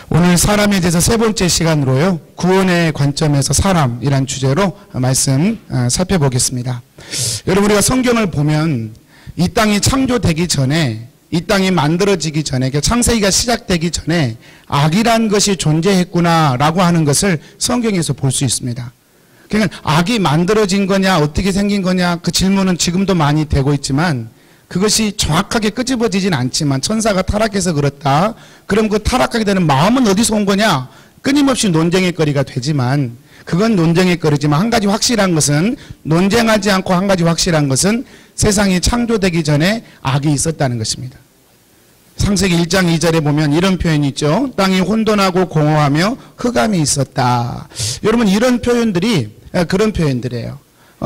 오늘 사람에 대해서 세 번째 시간으로요, 구원의 관점에서 사람이란 주제로 말씀 살펴보겠습니다. 여러분, 우리가 성경을 보면 이 땅이 창조되기 전에, 이 땅이 만들어지기 전에, 창세기가 시작되기 전에 악이란 것이 존재했구나라고 하는 것을 성경에서 볼 수 있습니다. 그러니까 악이 만들어진 거냐, 어떻게 생긴 거냐, 그 질문은 지금도 많이 되고 있지만 그것이 정확하게 끄집어지진 않지만, 천사가 타락해서 그렇다, 그럼 그 타락하게 되는 마음은 어디서 온 거냐, 끊임없이 논쟁의 거리가 되지만, 그건 논쟁의 거리지만 한 가지 확실한 것은, 논쟁하지 않고 한 가지 확실한 것은 세상이 창조되기 전에 악이 있었다는 것입니다. 창세기 1장 2절에 보면 이런 표현이 있죠. 땅이 혼돈하고 공허하며 흑암이 있었다. 여러분, 이런 표현들이 그런 표현들이에요.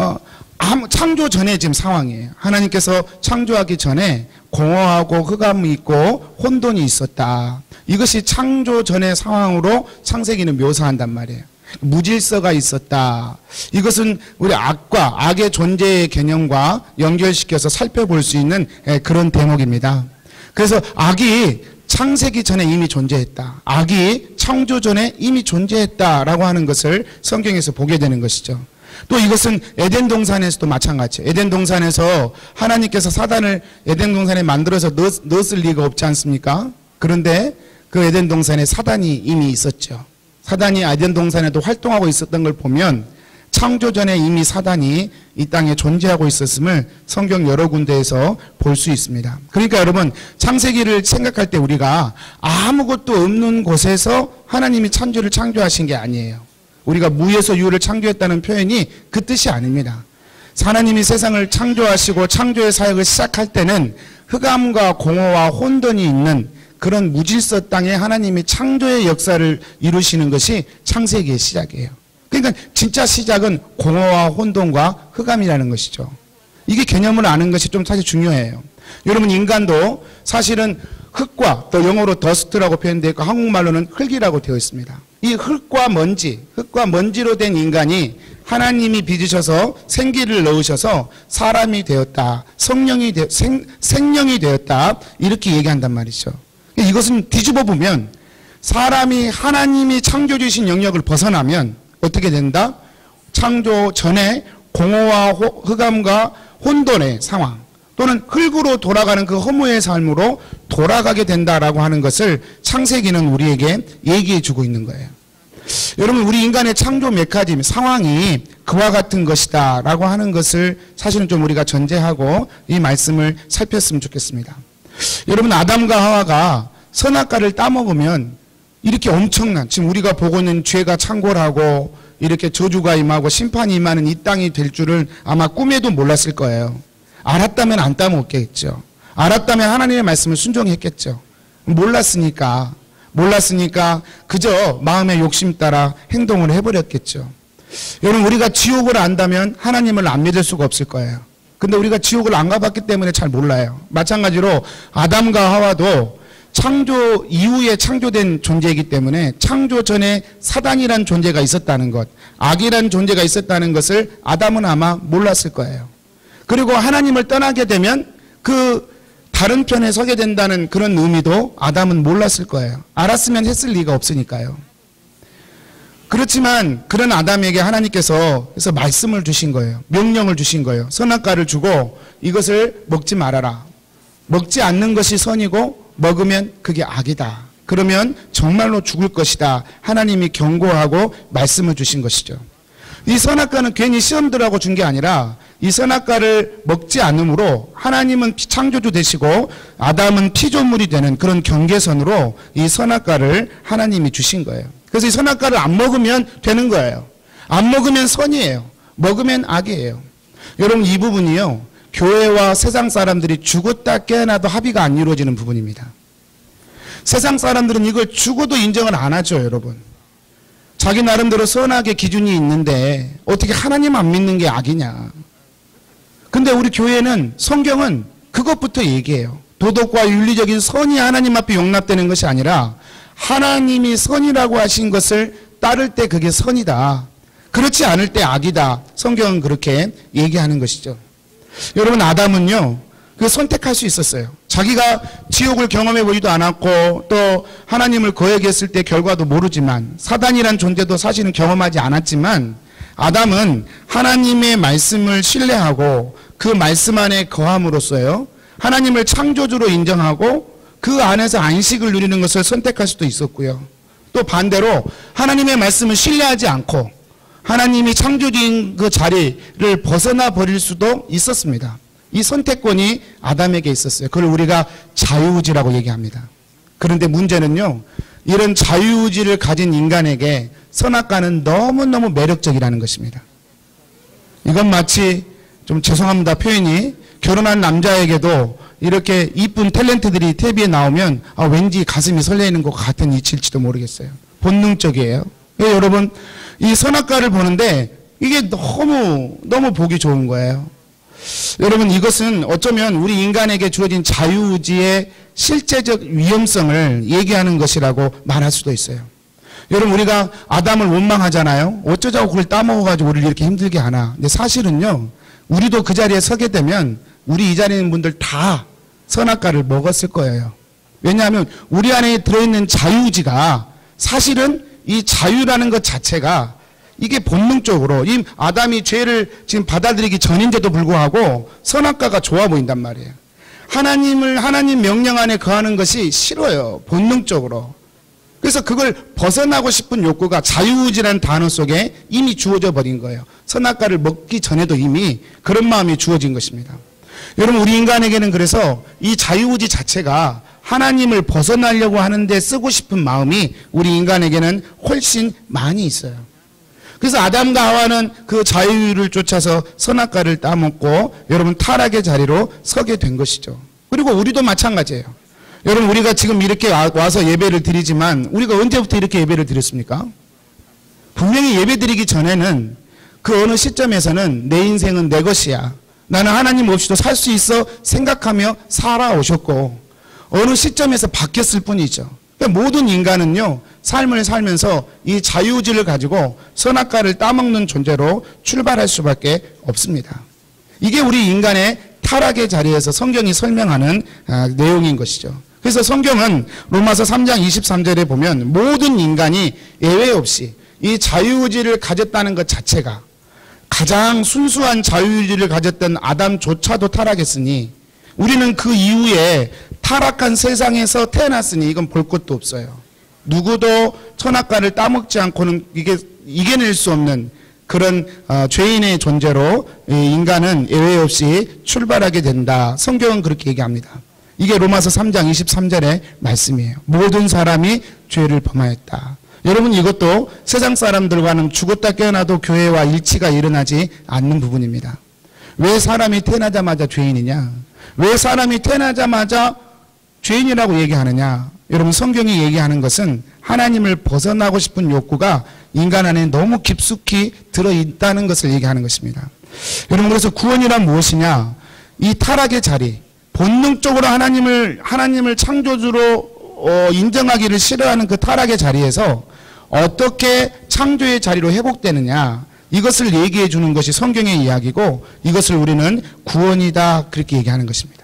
창조 전에 지금 상황이에요. 하나님께서 창조하기 전에 공허하고 흑암이 있고 혼돈이 있었다. 이것이 창조 전의 상황으로 창세기는 묘사한단 말이에요. 무질서가 있었다. 이것은 우리 악과 악의 존재의 개념과 연결시켜서 살펴볼 수 있는 그런 대목입니다. 그래서 악이 창세기 전에 이미 존재했다. 악이 창조 전에 이미 존재했다라고 하는 것을 성경에서 보게 되는 것이죠. 또 이것은 에덴 동산에서도 마찬가지예요. 에덴 동산에서 하나님께서 사단을 에덴 동산에 만들어서 넣었을 리가 없지 않습니까? 그런데 그 에덴 동산에 사단이 이미 있었죠. 사단이 에덴 동산에도 활동하고 있었던 걸 보면 창조 전에 이미 사단이 이 땅에 존재하고 있었음을 성경 여러 군데에서 볼 수 있습니다. 그러니까 여러분, 창세기를 생각할 때 우리가 아무것도 없는 곳에서 하나님이 천지를 창조하신 게 아니에요. 우리가 무에서 유를 창조했다는 표현이 그 뜻이 아닙니다. 하나님이 세상을 창조하시고 창조의 사역을 시작할 때는 흑암과 공허와 혼돈이 있는 그런 무질서 땅에 하나님이 창조의 역사를 이루시는 것이 창세기의 시작이에요. 그러니까 진짜 시작은 공허와 혼돈과 흑암이라는 것이죠. 이게 개념을 아는 것이 좀 사실 중요해요. 여러분, 인간도 사실은 흙과, 또 영어로 더스트라고 표현되어 있고 한국말로는 흙이라고 되어 있습니다. 이 흙과 먼지로 된 인간이 하나님이 빚으셔서 생기를 넣으셔서 사람이 되었다, 생명이 되었다, 이렇게 얘기한단 말이죠. 이것은 뒤집어 보면 사람이 하나님이 창조 주신 영역을 벗어나면 어떻게 된다? 창조 전에 공허와 흑암과 혼돈의 상황, 또는 흙으로 돌아가는 그 허무의 삶으로 돌아가게 된다라고 하는 것을 창세기는 우리에게 얘기해 주고 있는 거예요. 여러분, 우리 인간의 창조 메커니즘, 상황이 그와 같은 것이다 라고 하는 것을 사실은 좀 우리가 전제하고 이 말씀을 살폈으면 좋겠습니다. 여러분, 아담과 하와가 선악과를 따먹으면 이렇게 엄청난, 지금 우리가 보고 있는 죄가 창궐하고 이렇게 저주가 임하고 심판이 임하는 이 땅이 될 줄은 아마 꿈에도 몰랐을 거예요. 알았다면 안 따먹겠죠. 알았다면 하나님의 말씀을 순종했겠죠. 몰랐으니까 그저 마음의 욕심 따라 행동을 해버렸겠죠. 여러분, 우리가 지옥을 안다면 하나님을 안 믿을 수가 없을 거예요. 근데 우리가 지옥을 안 가봤기 때문에 잘 몰라요. 마찬가지로 아담과 하와도 창조 이후에 창조된 존재이기 때문에 창조 전에 사단이란 존재가 있었다는 것, 악이란 존재가 있었다는 것을 아담은 아마 몰랐을 거예요. 그리고 하나님을 떠나게 되면 그 다른 편에 서게 된다는 그런 의미도 아담은 몰랐을 거예요. 알았으면 했을 리가 없으니까요. 그렇지만 그런 아담에게 하나님께서 그래서 말씀을 주신 거예요. 명령을 주신 거예요. 선악과를 주고 이것을 먹지 말아라. 먹지 않는 것이 선이고 먹으면 그게 악이다. 그러면 정말로 죽을 것이다. 하나님이 경고하고 말씀을 주신 것이죠. 이 선악과는 괜히 시험들하고 준 게 아니라 이 선악과를 먹지 않으므로 하나님은 창조주 되시고 아담은 피조물이 되는 그런 경계선으로 이 선악과를 하나님이 주신 거예요. 그래서 이 선악과를 안 먹으면 되는 거예요. 안 먹으면 선이에요. 먹으면 악이에요. 여러분, 이 부분이요, 교회와 세상 사람들이 죽었다 깨어나도 합의가 안 이루어지는 부분입니다. 세상 사람들은 이걸 죽어도 인정을 안 하죠. 여러분, 자기 나름대로 선악의 기준이 있는데 어떻게 하나님 안 믿는 게 악이냐. 근데 우리 교회는, 성경은 그것부터 얘기해요. 도덕과 윤리적인 선이 하나님 앞에 용납되는 것이 아니라 하나님이 선이라고 하신 것을 따를 때 그게 선이다, 그렇지 않을 때 악이다. 성경은 그렇게 얘기하는 것이죠. 여러분, 아담은요, 그 선택할 수 있었어요. 자기가 지옥을 경험해 보지도 않았고 또 하나님을 거역했을 때 결과도 모르지만 사단이란 존재도 사실은 경험하지 않았지만 아담은 하나님의 말씀을 신뢰하고 그 말씀 안에 거함으로써요 하나님을 창조주로 인정하고 그 안에서 안식을 누리는 것을 선택할 수도 있었고요. 또 반대로 하나님의 말씀을 신뢰하지 않고 하나님이 창조주인 그 자리를 벗어나 버릴 수도 있었습니다. 이 선택권이 아담에게 있었어요. 그걸 우리가 자유의지라고 얘기합니다. 그런데 문제는요, 이런 자유의지를 가진 인간에게 선악과는 너무너무 매력적이라는 것입니다. 이건 마치 좀 죄송합니다 표현이 결혼한 남자에게도 이렇게 이쁜 탤런트들이 TV에 나오면 왠지 가슴이 설레는 것 같은 이치일지도 모르겠어요. 본능적이에요. 여러분 이 선악과를 보는데 이게 너무 보기 좋은 거예요. 여러분 이것은 어쩌면 우리 인간에게 주어진 자유의지의 실제적 위험성을 얘기하는 것이라고 말할 수도 있어요. 여러분 우리가 아담을 원망하잖아요. 어쩌자고 그걸 따먹어가지고 우리를 이렇게 힘들게 하나. 근데 사실은요 우리도 그 자리에 서게 되면 우리 이 자리에 있는 분들 다 선악과를 먹었을 거예요. 왜냐하면 우리 안에 들어있는 자유의지가 사실은 이 자유라는 것 자체가 이게 본능적으로 이 아담이 죄를 지금 받아들이기 전인데도 불구하고 선악과가 좋아 보인단 말이에요. 하나님 명령 안에 거하는 것이 싫어요. 본능적으로. 그래서 그걸 벗어나고 싶은 욕구가 자유의지라는 단어 속에 이미 주어져 버린 거예요. 선악과를 먹기 전에도 이미 그런 마음이 주어진 것입니다. 여러분 우리 인간에게는 그래서 이 자유의지 자체가 하나님을 벗어나려고 하는데 쓰고 싶은 마음이 우리 인간에게는 훨씬 많이 있어요. 그래서 아담과 하와는 그 자유를 쫓아서 선악과를 따먹고 여러분 타락의 자리로 서게 된 것이죠. 그리고 우리도 마찬가지예요. 여러분 우리가 지금 이렇게 와서 예배를 드리지만 우리가 언제부터 이렇게 예배를 드렸습니까? 분명히 예배 드리기 전에는 그 어느 시점에서는 내 인생은 내 것이야. 나는 하나님 없이도 살 수 있어 생각하며 살아오셨고 어느 시점에서 바뀌었을 뿐이죠. 그러니까 모든 인간은요 삶을 살면서 이 자유의지를 가지고 선악과를 따먹는 존재로 출발할 수밖에 없습니다. 이게 우리 인간의 타락의 자리에서 성경이 설명하는 내용인 것이죠. 그래서 성경은 로마서 3장 23절에 보면 모든 인간이 예외 없이 이 자유의지를 가졌다는 것 자체가 가장 순수한 자유의지를 가졌던 아담조차도 타락했으니 우리는 그 이후에 타락한 세상에서 태어났으니 이건 볼 것도 없어요. 누구도 선악과를 따먹지 않고는 이겨낼 수 없는 그런 죄인의 존재로 인간은 예외 없이 출발하게 된다. 성경은 그렇게 얘기합니다. 이게 로마서 3장 23절의 말씀이에요. 모든 사람이 죄를 범하였다. 여러분 이것도 세상 사람들과는 죽었다 깨어나도 교회와 일치가 일어나지 않는 부분입니다. 왜 사람이 태어나자마자 죄인이냐? 왜 사람이 태어나자마자 죄인이라고 얘기하느냐? 여러분 성경이 얘기하는 것은 하나님을 벗어나고 싶은 욕구가 인간 안에 너무 깊숙이 들어있다는 것을 얘기하는 것입니다. 여러분 그래서 구원이란 무엇이냐? 이 타락의 자리, 본능적으로 하나님을 창조주로 인정하기를 싫어하는 그 타락의 자리에서 어떻게 창조의 자리로 회복되느냐, 이것을 얘기해 주는 것이 성경의 이야기고 이것을 우리는 구원이다 그렇게 얘기하는 것입니다.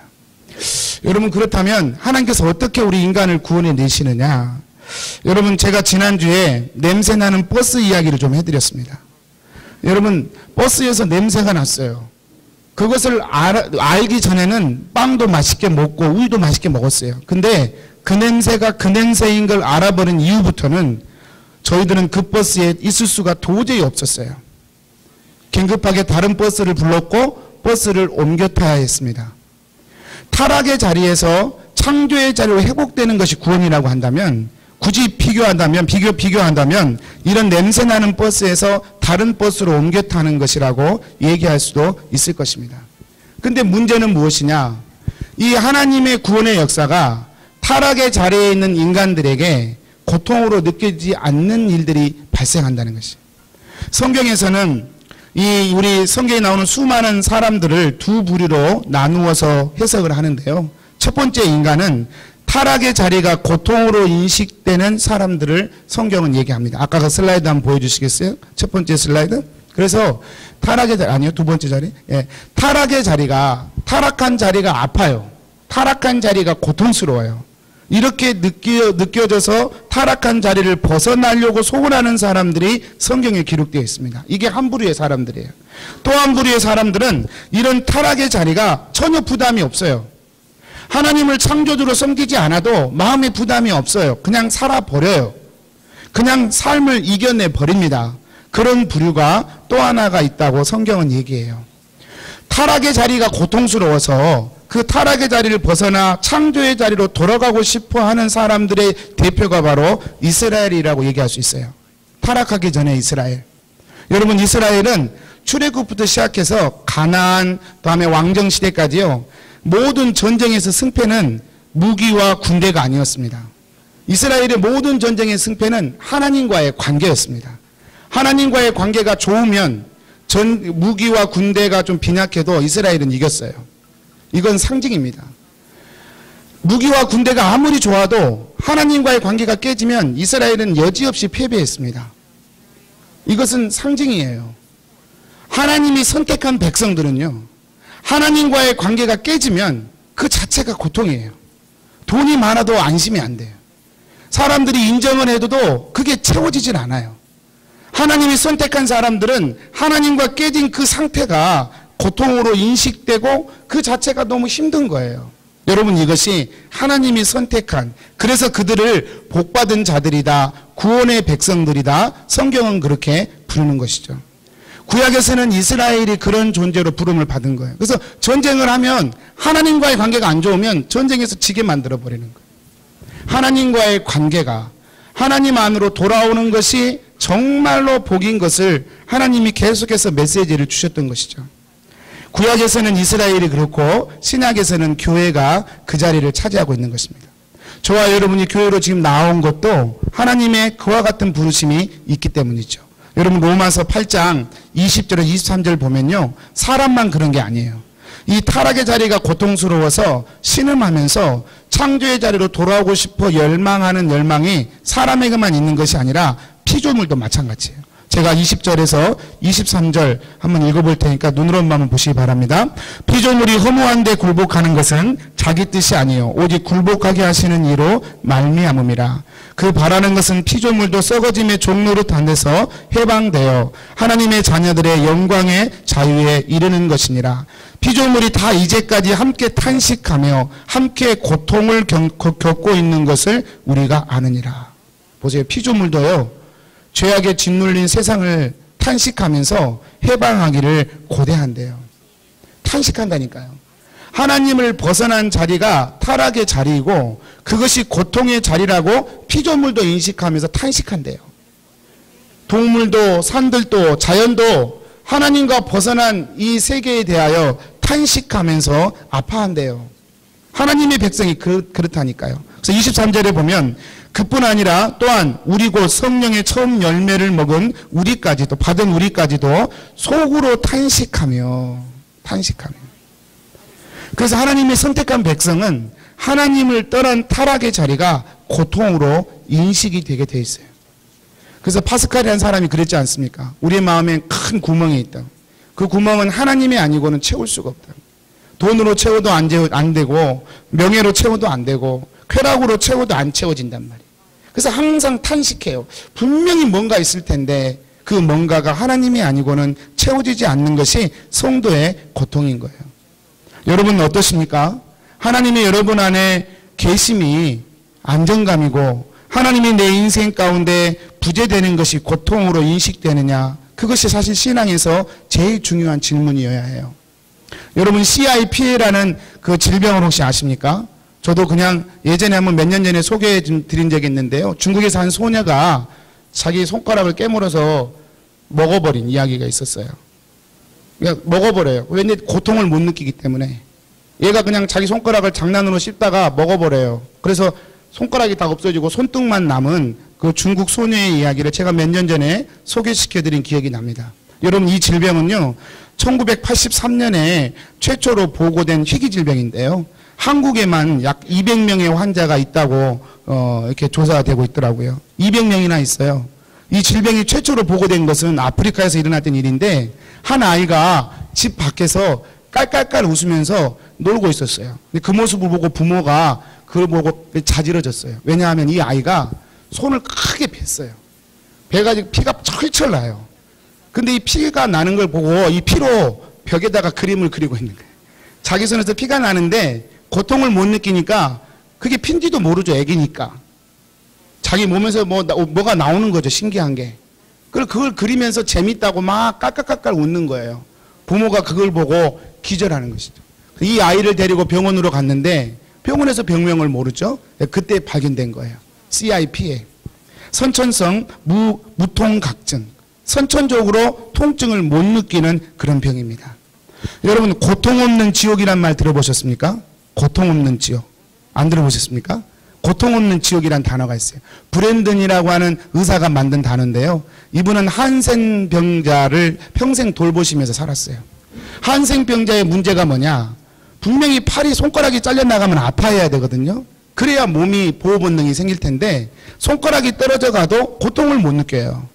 여러분 그렇다면 하나님께서 어떻게 우리 인간을 구원해 내시느냐? 여러분 제가 지난주에 냄새나는 버스 이야기를 좀 해드렸습니다. 여러분 버스에서 냄새가 났어요. 그것을 알기 전에는 빵도 맛있게 먹고 우유도 맛있게 먹었어요. 근데 그 냄새가 그 냄새인 걸 알아버린 이후부터는 저희들은 그 버스에 있을 수가 도저히 없었어요. 긴급하게 다른 버스를 불렀고 버스를 옮겨 타야 했습니다. 타락의 자리에서 창조의 자리로 회복되는 것이 구원이라고 한다면 굳이 비교한다면 이런 냄새나는 버스에서 다른 버스로 옮겨 타는 것이라고 얘기할 수도 있을 것입니다. 근데 문제는 무엇이냐? 이 하나님의 구원의 역사가 타락의 자리에 있는 인간들에게 고통으로 느껴지지 않는 일들이 발생한다는 것이에요. 성경에서는 우리 성경에 나오는 수많은 사람들을 두 부류로 나누어서 해석을 하는데요. 첫 번째 인간은 타락의 자리가 고통으로 인식되는 사람들을 성경은 얘기합니다. 아까 그 슬라이드 한번 보여주시겠어요? 첫 번째 슬라이드. 그래서 타락의 자리, 아니요, 두 번째 자리. 예. 타락한 자리가 아파요. 타락한 자리가 고통스러워요. 이렇게 느껴져서 타락한 자리를 벗어나려고 소원하는 사람들이 성경에 기록되어 있습니다. 이게 한 부류의 사람들이에요. 또 한 부류의 사람들은 이런 타락의 자리가 전혀 부담이 없어요. 하나님을 창조주로 섬기지 않아도 마음에 부담이 없어요. 그냥 살아버려요. 그냥 삶을 이겨내 버립니다. 그런 부류가 또 하나가 있다고 성경은 얘기해요. 타락의 자리가 고통스러워서 그 타락의 자리를 벗어나 창조의 자리로 돌아가고 싶어 하는 사람들의 대표가 바로 이스라엘이라고 얘기할 수 있어요. 타락하기 전에 이스라엘. 여러분, 이스라엘은 출애굽부터 시작해서 가나안, 다음에 왕정시대까지요, 모든 전쟁에서 승패는 무기와 군대가 아니었습니다. 이스라엘의 모든 전쟁의 승패는 하나님과의 관계였습니다. 하나님과의 관계가 좋으면 무기와 군대가 좀 빈약해도 이스라엘은 이겼어요. 이건 상징입니다. 무기와 군대가 아무리 좋아도 하나님과의 관계가 깨지면 이스라엘은 여지없이 패배했습니다. 이것은 상징이에요. 하나님이 선택한 백성들은요, 하나님과의 관계가 깨지면 그 자체가 고통이에요. 돈이 많아도 안심이 안 돼요. 사람들이 인정을 해도 그게 채워지질 않아요. 하나님이 선택한 사람들은 하나님과 깨진 그 상태가 고통으로 인식되고 그 자체가 너무 힘든 거예요. 여러분, 이것이 하나님이 선택한, 그래서 그들을 복받은 자들이다, 구원의 백성들이다, 성경은 그렇게 부르는 것이죠. 구약에서는 이스라엘이 그런 존재로 부름을 받은 거예요. 그래서 전쟁을 하면 하나님과의 관계가 안 좋으면 전쟁에서 지게 만들어버리는 거예요. 하나님과의 관계가 하나님 안으로 돌아오는 것이 정말로 복인 것을 하나님이 계속해서 메시지를 주셨던 것이죠. 구약에서는 이스라엘이 그렇고 신약에서는 교회가 그 자리를 차지하고 있는 것입니다. 저와 여러분이 교회로 지금 나온 것도 하나님의 그와 같은 부르심이 있기 때문이죠. 여러분, 로마서 8장 20절에 23절 보면요, 사람만 그런 게 아니에요. 이 타락의 자리가 고통스러워서 신음하면서 창조의 자리로 돌아오고 싶어 열망하는 열망이 사람에게만 있는 것이 아니라 피조물도 마찬가지예요. 제가 20절에서 23절 한번 읽어볼 테니까 눈으로 한번 보시기 바랍니다. 피조물이 허무한데 굴복하는 것은 자기 뜻이 아니요 오직 굴복하게 하시는 이로 말미암음이라. 그 바라는 것은 피조물도 썩어짐의 종로로 단돼서 해방되어 하나님의 자녀들의 영광의 자유에 이르는 것이니라. 피조물이 다 이제까지 함께 탄식하며 함께 고통을 겪고 있는 것을 우리가 아느니라. 보세요. 피조물도요, 죄악에 짓눌린 세상을 탄식하면서 해방하기를 고대한대요. 탄식한다니까요. 하나님을 벗어난 자리가 타락의 자리이고 그것이 고통의 자리라고 피조물도 인식하면서 탄식한대요. 동물도 산들도 자연도 하나님과 벗어난 이 세계에 대하여 탄식하면서 아파한대요. 하나님의 백성이 그렇다니까요. 그래서 23절에 보면 그뿐 아니라 또한 우리 곧 성령의 처음 열매를 먹은 우리까지도, 받은 우리까지도 속으로 탄식하며. 그래서 하나님의 선택한 백성은 하나님을 떠난 타락의 자리가 고통으로 인식이 되게 돼 있어요. 그래서 파스칼이라는 사람이 그랬지 않습니까? 우리의 마음에 큰 구멍이 있다. 그 구멍은 하나님이 아니고는 채울 수가 없다. 돈으로 채워도 안 되고, 명예로 채워도 안 되고, 쾌락으로 채워도 안 채워진단 말이에요. 그래서 항상 탄식해요. 분명히 뭔가 있을 텐데 그 뭔가가 하나님이 아니고는 채워지지 않는 것이 성도의 고통인 거예요. 여러분은 어떠십니까? 하나님이 여러분 안에 계심이 안정감이고 하나님이 내 인생 가운데 부재되는 것이 고통으로 인식되느냐? 그것이 사실 신앙에서 제일 중요한 질문이어야 해요. 여러분, CIPA라는 그 질병을 혹시 아십니까? 저도 그냥 예전에 한번 몇 년 전에 소개해 드린 적이 있는데요. 중국에서 한 소녀가 자기 손가락을 깨물어서 먹어버린 이야기가 있었어요. 그러니까 먹어버려요. 왠지 고통을 못 느끼기 때문에. 얘가 그냥 자기 손가락을 장난으로 씹다가 먹어버려요. 그래서 손가락이 다 없어지고 손등만 남은 그 중국 소녀의 이야기를 제가 몇 년 전에 소개시켜드린 기억이 납니다. 여러분, 이 질병은요, 1983년에 최초로 보고된 희귀질병인데요. 한국에만 약 200명의 환자가 있다고 이렇게 조사가 되고 있더라고요. 200명이나 있어요. 이 질병이 최초로 보고된 것은 아프리카에서 일어났던 일인데 한 아이가 집 밖에서 깔깔깔 웃으면서 놀고 있었어요. 근데 그 모습을 보고 부모가 그걸 보고 자지러졌어요. 왜냐하면 이 아이가 손을 크게 뱄어요. 배가 피가 철철 나요. 근데 이 피가 나는 걸 보고 이 피로 벽에다가 그림을 그리고 있는 거예요. 자기 손에서 피가 나는데 고통을 못 느끼니까 그게 핀지도 모르죠. 애기니까. 자기 몸에서 뭐가 나오는 거죠. 신기한 게. 그걸 그리면서 재밌다고 막 깔깔깔깔 웃는 거예요. 부모가 그걸 보고 기절하는 것이죠. 이 아이를 데리고 병원으로 갔는데 병원에서 병명을 모르죠. 그때 발견된 거예요. CIPA. 선천성 무통각증. 선천적으로 통증을 못 느끼는 그런 병입니다. 여러분, 고통 없는 지옥이란 말 들어보셨습니까? 고통 없는 지옥. 안 들어보셨습니까? 고통 없는 지옥이란 단어가 있어요. 브랜든이라고 하는 의사가 만든 단어인데요. 이분은 한센 병자를 평생 돌보시면서 살았어요. 한센 병자의 문제가 뭐냐? 분명히 팔이 손가락이 잘려나가면 아파해야 되거든요. 그래야 몸이 보호 본능이 생길 텐데 손가락이 떨어져 가도 고통을 못 느껴요.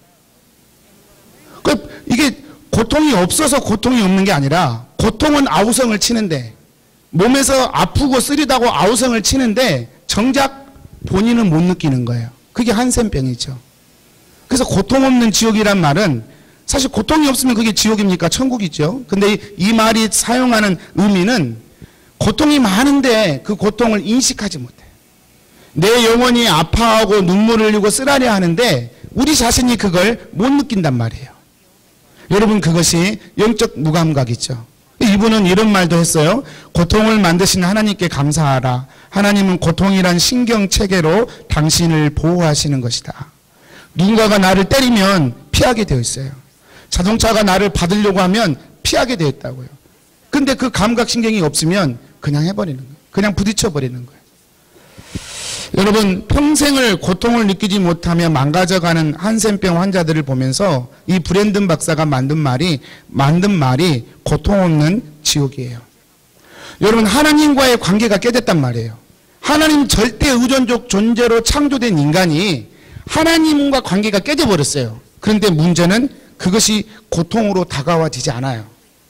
이게 고통이 없어서 고통이 없는 게 아니라 고통은 아우성을 치는데 몸에서 아프고 쓰리다고 아우성을 치는데 정작 본인은 못 느끼는 거예요. 그게 한센병이죠. 그래서 고통 없는 지옥이란 말은 사실 고통이 없으면 그게 지옥입니까? 천국이죠. 근데 이 말이 사용하는 의미는 고통이 많은데 그 고통을 인식하지 못해요. 내 영혼이 아파하고 눈물을 흘리고 쓰라려 하는데 우리 자신이 그걸 못 느낀단 말이에요. 여러분, 그것이 영적 무감각이죠. 이분은 이런 말도 했어요. 고통을 만드신 하나님께 감사하라. 하나님은 고통이란 신경체계로 당신을 보호하시는 것이다. 누군가가 나를 때리면 피하게 되어 있어요. 자동차가 나를 받으려고 하면 피하게 되어 있다고요. 근데 그 감각신경이 없으면 그냥 해버리는 거예요. 그냥 부딪혀버리는 거예요. 여러분, 평생을 고통을 느끼지 못하며 망가져가는 한센병 환자들을 보면서 이 브랜든 박사가 만든 말이 고통 없는 지옥이에요. 여러분, 하나님과의 관계가 깨졌단 말이에요. 하나님 절대 의존적 존재로 창조된 인간이 하나님과 관계가 깨져버렸어요. 그런데 문제는 그것이 고통으로 다가와지지 않아요.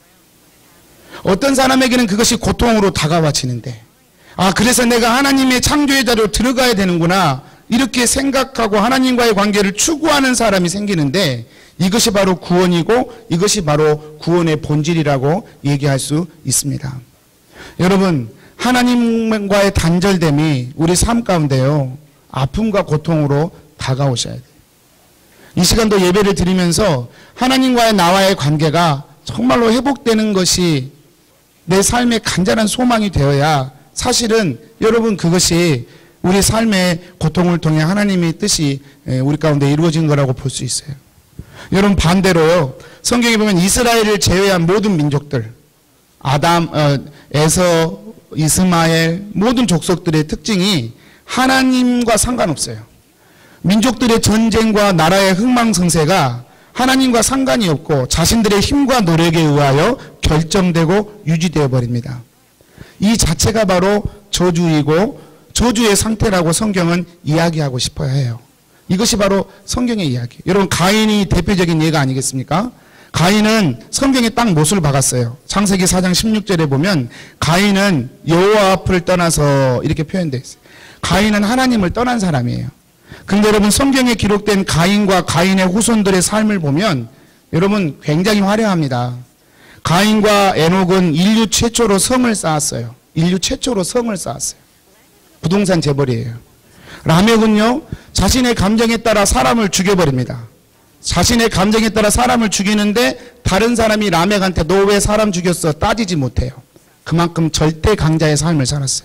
어떤 사람에게는 그것이 고통으로 다가와지는데, 그래서 내가 하나님의 창조의 자리로 들어가야 되는구나, 이렇게 생각하고 하나님과의 관계를 추구하는 사람이 생기는데, 이것이 바로 구원이고 이것이 바로 구원의 본질이라고 얘기할 수 있습니다. 여러분, 하나님과의 단절됨이 우리 삶 가운데요, 아픔과 고통으로 다가오셔야 돼요. 이 시간도 예배를 드리면서 하나님과의 나와의 관계가 정말로 회복되는 것이 내 삶의 간절한 소망이 되어야 사실은 여러분 그것이 우리 삶의 고통을 통해 하나님의 뜻이 우리 가운데 이루어진 거라고 볼 수 있어요. 여러분, 반대로요, 성경에 보면 이스라엘을 제외한 모든 민족들, 아담, 에서, 이스마엘 모든 족속들의 특징이 하나님과 상관없어요. 민족들의 전쟁과 나라의 흥망성쇠가 하나님과 상관이 없고 자신들의 힘과 노력에 의하여 결정되고 유지되어 버립니다. 이 자체가 바로 저주이고 저주의 상태라고 성경은 이야기하고 싶어야 해요. 이것이 바로 성경의 이야기. 여러분, 가인이 대표적인 예가 아니겠습니까? 가인은 성경에 딱 못을 박았어요. 창세기 4장 16절에 보면 가인은 여호와 앞을 떠나서 이렇게 표현되어 있어요. 가인은 하나님을 떠난 사람이에요. 그런데 여러분, 성경에 기록된 가인과 가인의 후손들의 삶을 보면 여러분 굉장히 화려합니다. 가인과 에녹은 인류 최초로 성을 쌓았어요. 인류 최초로 성을 쌓았어요. 부동산 재벌이에요. 라멕은요, 자신의 감정에 따라 사람을 죽여버립니다. 자신의 감정에 따라 사람을 죽이는데 다른 사람이 라멕한테 너 왜 사람 죽였어? 따지지 못해요. 그만큼 절대 강자의 삶을 살았어요.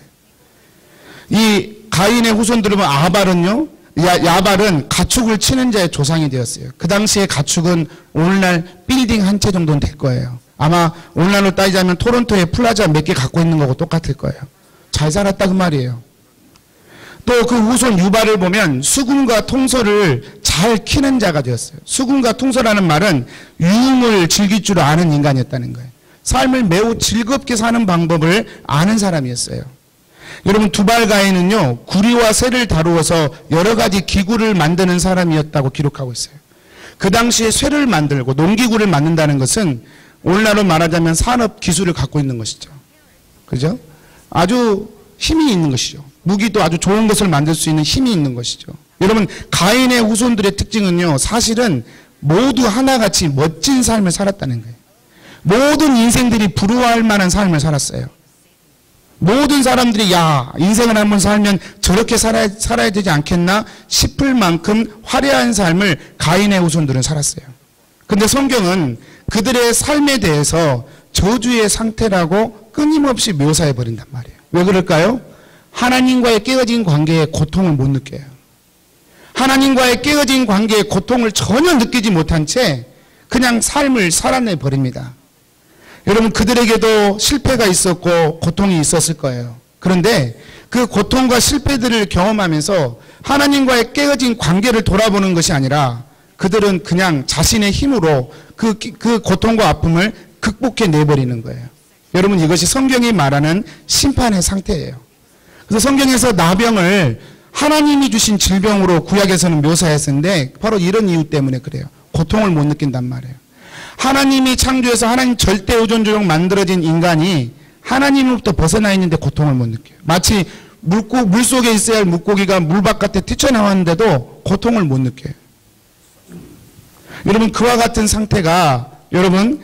이 가인의 후손들은 아발은요, 야발은 가축을 치는 자의 조상이 되었어요. 그 당시에 가축은 오늘날 빌딩 한 채 정도는 될 거예요. 아마 오늘날로 따지자면 토론토에 플라자 몇 개 갖고 있는 거고 똑같을 거예요. 잘 살았다 그 말이에요. 또 그 후손 유발을 보면 수금과 통솔을 잘 키는 자가 되었어요. 수금과 통솔하는 말은 유흥을 즐길 줄 아는 인간이었다는 거예요. 삶을 매우 즐겁게 사는 방법을 아는 사람이었어요. 여러분, 두발가인은요, 구리와 쇠를 다루어서 여러 가지 기구를 만드는 사람이었다고 기록하고 있어요. 그 당시에 쇠를 만들고 농기구를 만든다는 것은 오늘날로 말하자면 산업 기술을 갖고 있는 것이죠. 그죠? 아주 힘이 있는 것이죠. 무기도 아주 좋은 것을 만들 수 있는 힘이 있는 것이죠. 여러분, 가인의 후손들의 특징은요, 사실은 모두 하나같이 멋진 삶을 살았다는 거예요. 모든 인생들이 부러워할 만한 삶을 살았어요. 모든 사람들이 야, 인생을 한번 살면 저렇게 살아야 되지 않겠나 싶을 만큼 화려한 삶을 가인의 후손들은 살았어요. 근데 성경은 그들의 삶에 대해서 저주의 상태라고 끊임없이 묘사해 버린단 말이에요. 왜 그럴까요? 하나님과의 깨어진 관계에 고통을 못 느껴요. 하나님과의 깨어진 관계의 고통을 전혀 느끼지 못한 채 그냥 삶을 살아내 버립니다. 여러분, 그들에게도 실패가 있었고 고통이 있었을 거예요. 그런데 그 고통과 실패들을 경험하면서 하나님과의 깨어진 관계를 돌아보는 것이 아니라 그들은 그냥 자신의 힘으로 그 고통과 아픔을 극복해 내버리는 거예요. 여러분, 이것이 성경이 말하는 심판의 상태예요. 그래서 성경에서 나병을 하나님이 주신 질병으로 구약에서는 묘사했었는데 바로 이런 이유 때문에 그래요. 고통을 못 느낀단 말이에요. 하나님이 창조해서 하나님 절대의존조로 만들어진 인간이 하나님으로부터 벗어나 있는데 고통을 못 느껴요. 마치 물속에 있어야 할 물고기가 물 바깥에 뛰쳐나왔는데도 고통을 못 느껴요. 여러분, 그와 같은 상태가 여러분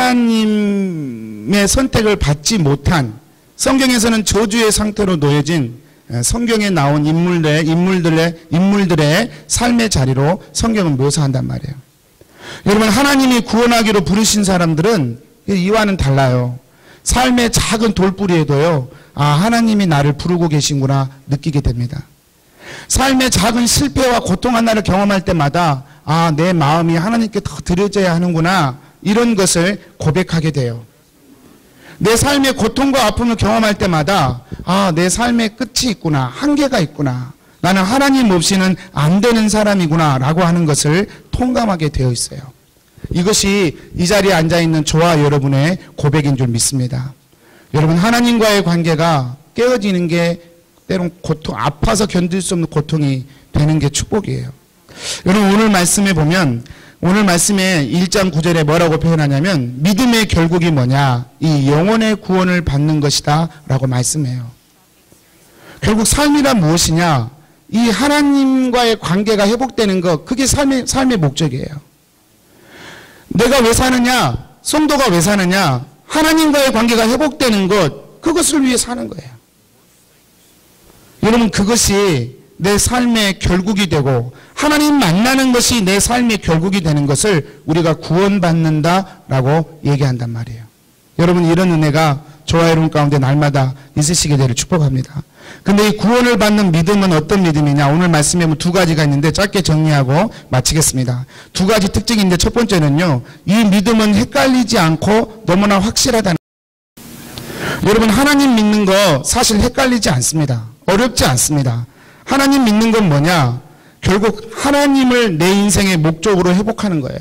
하나님의 선택을 받지 못한, 성경에서는 저주의 상태로 놓여진 성경에 나온 인물들의 삶의 자리로 성경은 묘사한단 말이에요. 여러분, 하나님이 구원하기로 부르신 사람들은 이와는 달라요. 삶의 작은 돌뿌리에도요, 아, 하나님이 나를 부르고 계신구나 느끼게 됩니다. 삶의 작은 실패와 고통 하나를 경험할 때마다 아, 내 마음이 하나님께 더 드려져야 하는구나, 이런 것을 고백하게 돼요. 내 삶의 고통과 아픔을 경험할 때마다 아, 내 삶의 끝이 있구나, 한계가 있구나, 나는 하나님 없이는 안 되는 사람이구나 라고 하는 것을 통감하게 되어 있어요. 이것이 이 자리에 앉아있는 저와 여러분의 고백인 줄 믿습니다. 여러분, 하나님과의 관계가 깨어지는 게 때론 고통, 아파서 견딜 수 없는 고통이 되는 게 축복이에요. 여러분, 오늘 말씀에 보면, 오늘 말씀에 1장 9절에 뭐라고 표현하냐면 믿음의 결국이 뭐냐, 이 영혼의 구원을 받는 것이다 라고 말씀해요. 결국 삶이란 무엇이냐, 이 하나님과의 관계가 회복되는 것, 그게 삶의 목적이에요. 내가 왜 사느냐, 성도가 왜 사느냐, 하나님과의 관계가 회복되는 것, 그것을 위해 사는 거예요. 여러분, 그것이 내 삶의 결국이 되고 하나님 만나는 것이 내 삶의 결국이 되는 것을 우리가 구원받는다라고 얘기한단 말이에요. 여러분, 이런 은혜가 저와 여러분 가운데 날마다 있으시게 되기를 축복합니다. 근데 이 구원을 받는 믿음은 어떤 믿음이냐, 오늘 말씀에 두 가지가 있는데 짧게 정리하고 마치겠습니다. 두 가지 특징인데, 첫 번째는요, 이 믿음은 헷갈리지 않고 너무나 확실하다는 거예요. 여러분, 하나님 믿는 거 사실 헷갈리지 않습니다. 어렵지 않습니다. 하나님 믿는 건 뭐냐, 결국 하나님을 내 인생의 목적으로 회복하는 거예요.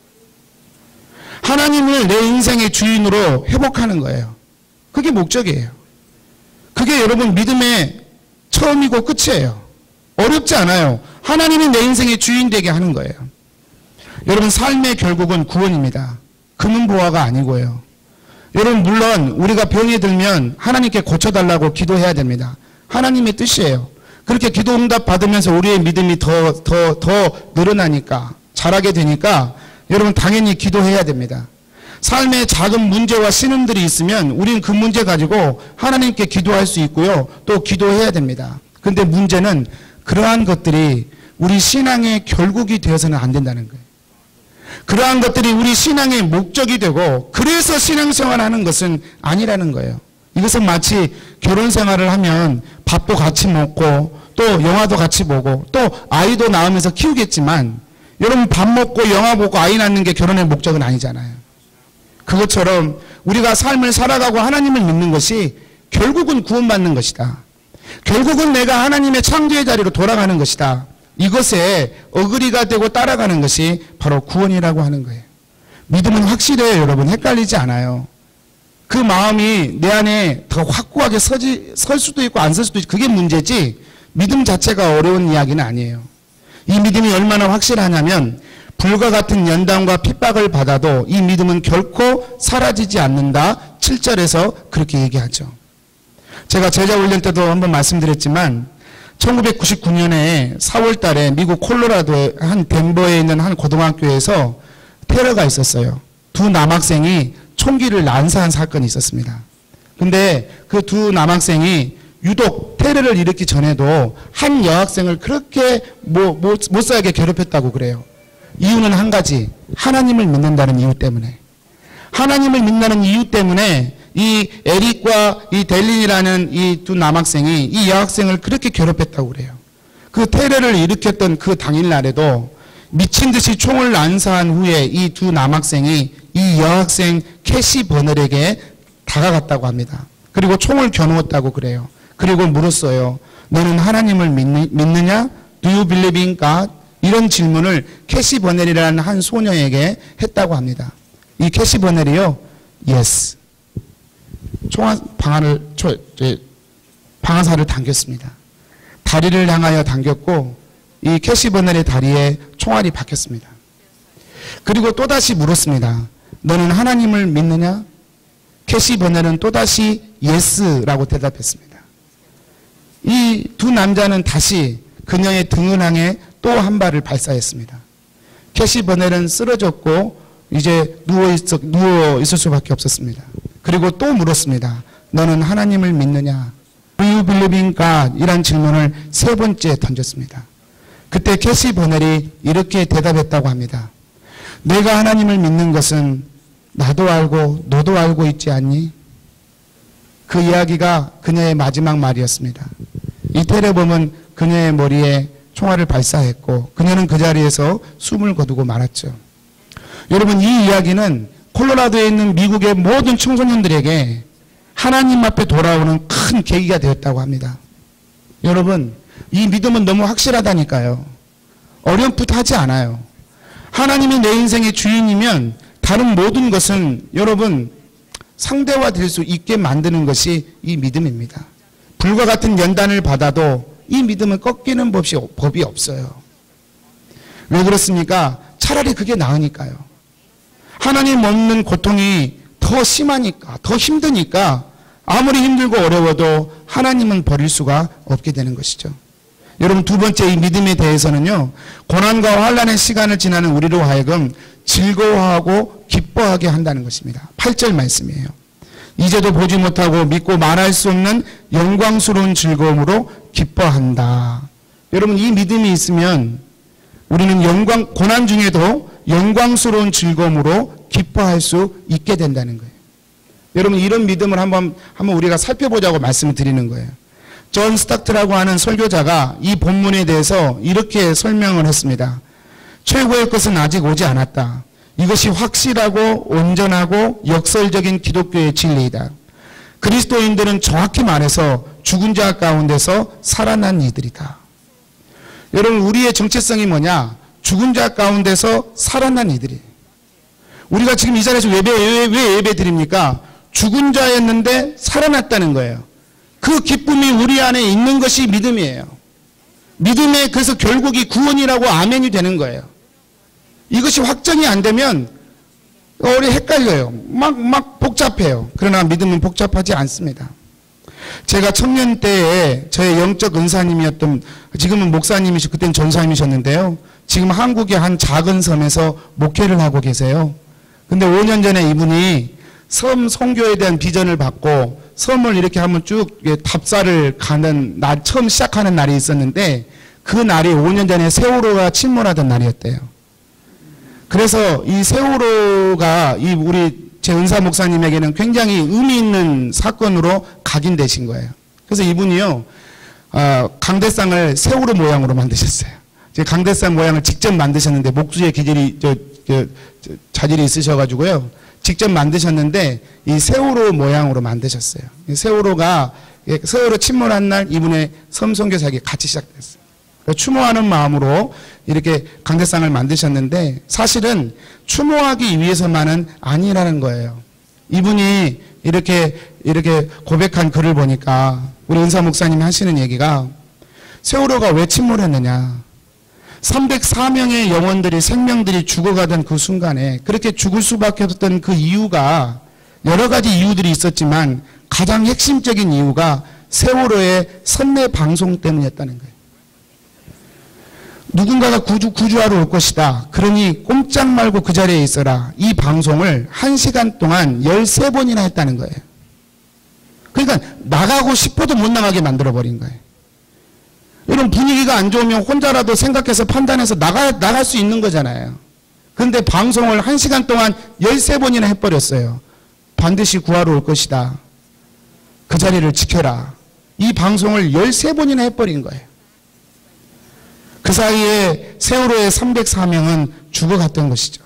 하나님을 내 인생의 주인으로 회복하는 거예요. 그게 목적이에요. 그게 여러분 믿음의 처음이고 끝이에요. 어렵지 않아요. 하나님이 내 인생의 주인 되게 하는 거예요. 여러분, 삶의 결국은 구원입니다. 금은보화가 아니고요. 여러분, 물론 우리가 병이 들면 하나님께 고쳐달라고 기도해야 됩니다. 하나님의 뜻이에요. 그렇게 기도 응답 받으면서 우리의 믿음이 더 늘어나니까, 자라게 되니까 여러분 당연히 기도해야 됩니다. 삶에 작은 문제와 신음들이 있으면 우리는 그 문제 가지고 하나님께 기도할 수 있고요. 또 기도해야 됩니다. 근데 문제는 그러한 것들이 우리 신앙의 결국이 되어서는 안 된다는 거예요. 그러한 것들이 우리 신앙의 목적이 되고 그래서 신앙생활하는 것은 아니라는 거예요. 이것은 마치 결혼 생활을 하면 밥도 같이 먹고 또 영화도 같이 보고 또 아이도 낳으면서 키우겠지만, 여러분, 밥 먹고 영화 보고 아이 낳는 게 결혼의 목적은 아니잖아요. 그것처럼 우리가 삶을 살아가고 하나님을 믿는 것이 결국은 구원받는 것이다. 결국은 내가 하나님의 창조의 자리로 돌아가는 것이다. 이것에 어그리가 되고 따라가는 것이 바로 구원이라고 하는 거예요. 믿음은 확실해요, 여러분. 헷갈리지 않아요. 그 마음이 내 안에 더 확고하게 설 수도 있고 안 설 수도 있고, 그게 문제지 믿음 자체가 어려운 이야기는 아니에요. 이 믿음이 얼마나 확실하냐면 불과 같은 연단과 핍박을 받아도 이 믿음은 결코 사라지지 않는다. 7절에서 그렇게 얘기하죠. 제가 제자 훈련 때도 한번 말씀드렸지만 1999년에 4월 달에 미국 콜로라도의 한 덴버에 있는 한 고등학교에서 테러가 있었어요. 두 남학생이 총기를 난사한 사건이 있었습니다. 근데 그 두 남학생이 유독 테러를 일으키기 전에도 한 여학생을 그렇게 못 살게 괴롭혔다고 그래요. 이유는 한 가지, 하나님을 믿는다는 이유 때문에. 하나님을 믿는다는 이유 때문에 이 에릭과 이 델린이라는 이 두 남학생이 이 여학생을 그렇게 괴롭혔다고 그래요. 그 테러를 일으켰던 그 당일날에도 미친 듯이 총을 난사한 후에 이 두 남학생이 이 여학생 캐시 버넬에게 다가갔다고 합니다. 그리고 총을 겨누었다고 그래요. 그리고 물었어요. 너는 하나님을 믿느냐? Do you believe in God? 이런 질문을 캐시 버넬이라는 한 소녀에게 했다고 합니다. 이 캐시 버넬이요. Yes. 방아쇠를 당겼습니다. 다리를 향하여 당겼고 이 캐시 버넬의 다리에 총알이 박혔습니다. 그리고 또다시 물었습니다. 너는 하나님을 믿느냐? 캐시 버넬은 또다시 예스라고 대답했습니다. 이 두 남자는 다시 그녀의 등을 향해 또 한 발을 발사했습니다. 캐시 버넬은 쓰러졌고 이제 누워 있을 수밖에 없었습니다. 그리고 또 물었습니다. 너는 하나님을 믿느냐? Do you believe in God? 이란 질문을 세 번째 던졌습니다. 그때 캐시 버넬이 이렇게 대답했다고 합니다. 내가 하나님을 믿는 것은 나도 알고 너도 알고 있지 않니? 그 이야기가 그녀의 마지막 말이었습니다. 이 테러범은 그녀의 머리에 총알을 발사했고 그녀는 그 자리에서 숨을 거두고 말았죠. 여러분, 이 이야기는 콜로라도에 있는 미국의 모든 청소년들에게 하나님 앞에 돌아오는 큰 계기가 되었다고 합니다. 여러분, 이 믿음은 너무 확실하다니까요. 어렴풋하지 않아요. 하나님이 내 인생의 주인이면 다른 모든 것은 여러분 상대화될 수 있게 만드는 것이 이 믿음입니다. 불과 같은 연단을 받아도 이 믿음은 꺾이는 법이 없어요. 왜 그렇습니까? 차라리 그게 나으니까요. 하나님 없는 고통이 더 심하니까, 더 힘드니까 아무리 힘들고 어려워도 하나님은 버릴 수가 없게 되는 것이죠. 여러분, 두 번째 이 믿음에 대해서는요, 고난과 환난의 시간을 지나는 우리로 하여금 즐거워하고 기뻐하게 한다는 것입니다. 8절 말씀이에요. 이제도 보지 못하고 믿고 말할 수 없는 영광스러운 즐거움으로 기뻐한다. 여러분, 이 믿음이 있으면 우리는 고난 중에도 영광스러운 즐거움으로 기뻐할 수 있게 된다는 거예요. 여러분, 이런 믿음을 한번 우리가 살펴보자고 말씀을 드리는 거예요. 존 스타트라고 하는 설교자가 이 본문에 대해서 이렇게 설명을 했습니다. 최고의 것은 아직 오지 않았다. 이것이 확실하고 온전하고 역설적인 기독교의 진리이다. 그리스도인들은 정확히 말해서 죽은 자 가운데서 살아난 이들이다. 여러분, 우리의 정체성이 뭐냐? 죽은 자 가운데서 살아난 이들이에요. 우리가 지금 이 자리에서 왜 예배 드립니까? 죽은 자였는데 살아났다는 거예요. 그 기쁨이 우리 안에 있는 것이 믿음이에요. 믿음의 그래서 결국이 구원이라고 아멘이 되는 거예요. 이것이 확정이 안 되면 우리 헷갈려요. 막 복잡해요. 그러나 믿음은 복잡하지 않습니다. 제가 청년 때에 저의 영적 은사님이었던, 지금은 목사님이시고 그때는 전사님이셨는데요. 지금 한국의 한 작은 섬에서 목회를 하고 계세요. 근데 5년 전에 이분이 섬 선교에 대한 비전을 받고 섬을 이렇게 한번 쭉 답사를 가는 날, 처음 시작하는 날이 있었는데 그 날이 5년 전에 세월호가 침몰하던 날이었대요. 그래서 이 세월호가 제 은사 목사님에게는 굉장히 의미 있는 사건으로 각인되신 거예요. 그래서 이분이요, 강대상을 세월호 모양으로 만드셨어요. 강대상 모양을 직접 만드셨는데 목주에 자질이 있으셔가지고요. 직접 만드셨는데 이 세월호 모양으로 만드셨어요. 세월호 침몰한 날 이분의 섬 선교사역이 같이 시작됐어요. 추모하는 마음으로 이렇게 강대상을 만드셨는데 사실은 추모하기 위해서만은 아니라는 거예요. 이분이 이렇게 고백한 글을 보니까 우리 은사 목사님이 하시는 얘기가 세월호가 왜 침몰했느냐. 304명의 영혼들이 생명들이 죽어가던 그 순간에 그렇게 죽을 수밖에 없었던 그 이유가 여러 가지 이유들이 있었지만 가장 핵심적인 이유가 세월호의 선내 방송 때문이었다는 거예요. 누군가가 구조하러 올 것이다. 그러니 꼼짝 말고 그 자리에 있어라. 이 방송을 1시간 동안 13번이나 했다는 거예요. 그러니까 나가고 싶어도 못 나가게 만들어버린 거예요. 이런 분위기가 안 좋으면 혼자라도 생각해서 판단해서 나갈 수 있는 거잖아요. 그런데 방송을 1시간 동안 13번이나 해버렸어요. 반드시 구하러 올 것이다. 그 자리를 지켜라. 이 방송을 13번이나 해버린 거예요. 그 사이에 세월호의 304명은 죽어갔던 것이죠.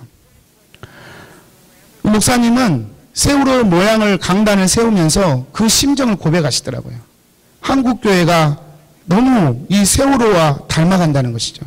목사님은 세월호 모양을 강단을 세우면서 그 심정을 고백하시더라고요. 한국교회가 너무 이 세월호와 닮아간다는 것이죠.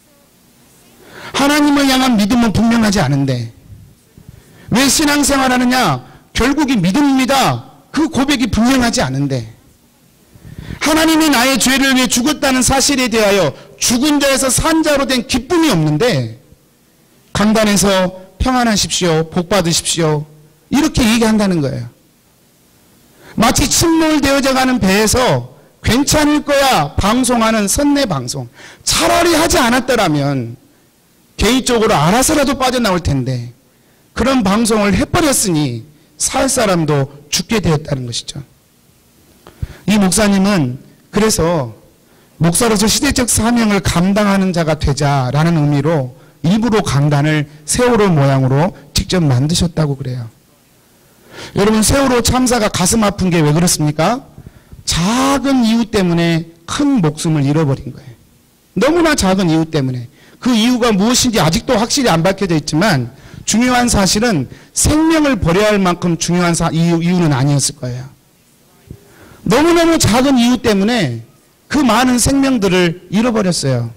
하나님을 향한 믿음은 분명하지 않은데 왜 신앙생활 하느냐? 결국이 믿음입니다. 그 고백이 분명하지 않은데 하나님이 나의 죄를 위해 죽었다는 사실에 대하여 죽은 자에서 산 자로 된 기쁨이 없는데 강단에서 평안하십시오, 복 받으십시오 이렇게 얘기한다는 거예요. 마치 침몰되어져 가는 배에서 괜찮을 거야 방송하는 선내 방송. 차라리 하지 않았더라면 개인적으로 알아서라도 빠져나올 텐데 그런 방송을 해버렸으니 살 사람도 죽게 되었다는 것이죠. 이 목사님은 그래서 목사로서 시대적 사명을 감당하는 자가 되자라는 의미로 일부러 강단을 세월호 모양으로 직접 만드셨다고 그래요. 여러분 세월호 참사가 가슴 아픈 게 왜 그렇습니까? 작은 이유 때문에 큰 목숨을 잃어버린 거예요. 너무나 작은 이유 때문에. 그 이유가 무엇인지 아직도 확실히 안 밝혀져 있지만 중요한 사실은 생명을 버려야 할 만큼 중요한 이유는 아니었을 거예요. 너무너무 작은 이유 때문에 그 많은 생명들을 잃어버렸어요.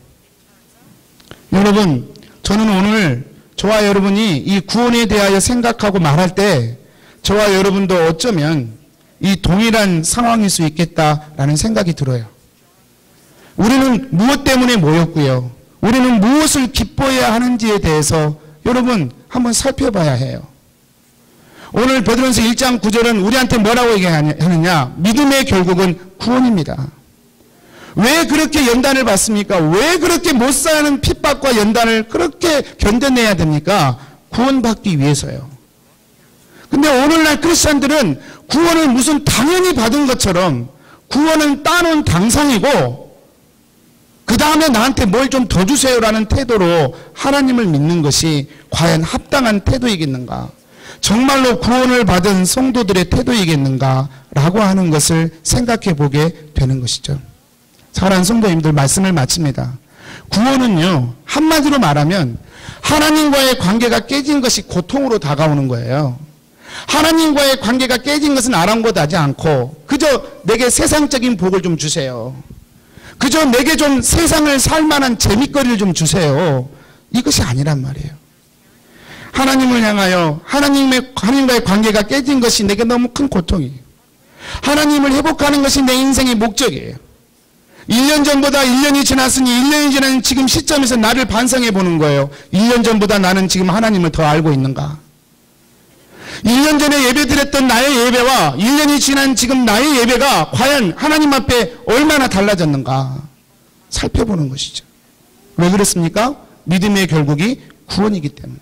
여러분, 저는 오늘 저와 여러분이 이 구원에 대하여 생각하고 말할 때 저와 여러분도 어쩌면 이 동일한 상황일 수 있겠다라는 생각이 들어요. 우리는 무엇 때문에 모였고요. 우리는 무엇을 기뻐해야 하는지에 대해서 여러분 한번 살펴봐야 해요. 오늘 베드로전서 1장 9절은 우리한테 뭐라고 얘기하느냐? 믿음의 결국은 구원입니다. 왜 그렇게 연단을 받습니까? 왜 그렇게 못 사는 핍박과 연단을 그렇게 견뎌내야 됩니까? 구원받기 위해서요. 근데 오늘날 크리스찬들은 구원을 무슨 당연히 받은 것처럼 구원은 따놓은 당상이고 그 다음에 나한테 뭘 좀 더 주세요라는 태도로 하나님을 믿는 것이 과연 합당한 태도이겠는가? 정말로 구원을 받은 성도들의 태도이겠는가라고 하는 것을 생각해 보게 되는 것이죠. 사랑하는 성도님들 말씀을 마칩니다. 구원은요, 한마디로 말하면 하나님과의 관계가 깨진 것이 고통으로 다가오는 거예요. 하나님과의 관계가 깨진 것은 아랑곳하지 않고 그저 내게 세상적인 복을 좀 주세요. 그저 내게 좀 세상을 살만한 재밌거리를 좀 주세요. 이것이 아니란 말이에요. 하나님을 향하여 하나님과의 관계가 깨진 것이 내게 너무 큰 고통이에요. 하나님을 회복하는 것이 내 인생의 목적이에요. 1년 전보다 1년이 지났으니 1년이 지난 지금 시점에서 나를 반성해 보는 거예요. 1년 전보다 나는 지금 하나님을 더 알고 있는가? 1년 전에 예배드렸던 나의 예배와 1년이 지난 지금 나의 예배가 과연 하나님 앞에 얼마나 달라졌는가 살펴보는 것이죠. 왜 그렇습니까? 믿음의 결국이 구원이기 때문에.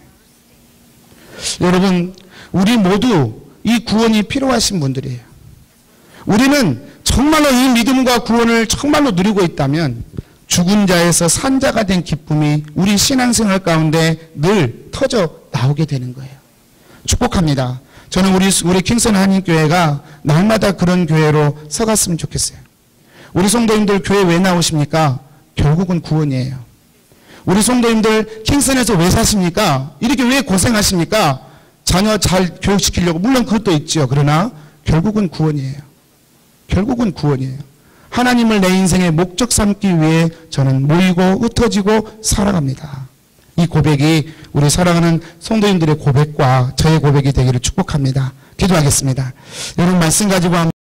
여러분, 우리 모두 이 구원이 필요하신 분들이에요. 우리는 정말로 이 믿음과 구원을 정말로 누리고 있다면 죽은 자에서 산 자가 된 기쁨이 우리 신앙생활 가운데 늘 터져 나오게 되는 거예요. 축복합니다. 저는 우리 킹슨 한인교회가 날마다 그런 교회로 서갔으면 좋겠어요. 우리 성도님들 교회 왜 나오십니까? 결국은 구원이에요. 우리 성도님들 킹슨에서 왜 사십니까? 이렇게 왜 고생하십니까? 자녀 잘 교육시키려고. 물론 그것도 있죠. 그러나 결국은 구원이에요. 결국은 구원이에요. 하나님을 내 인생의 목적 삼기 위해 저는 모이고 흩어지고 살아갑니다. 이 고백이 우리 사랑하는 성도님들의 고백과 저의 고백이 되기를 축복합니다. 기도하겠습니다. 여러분 말씀 가지고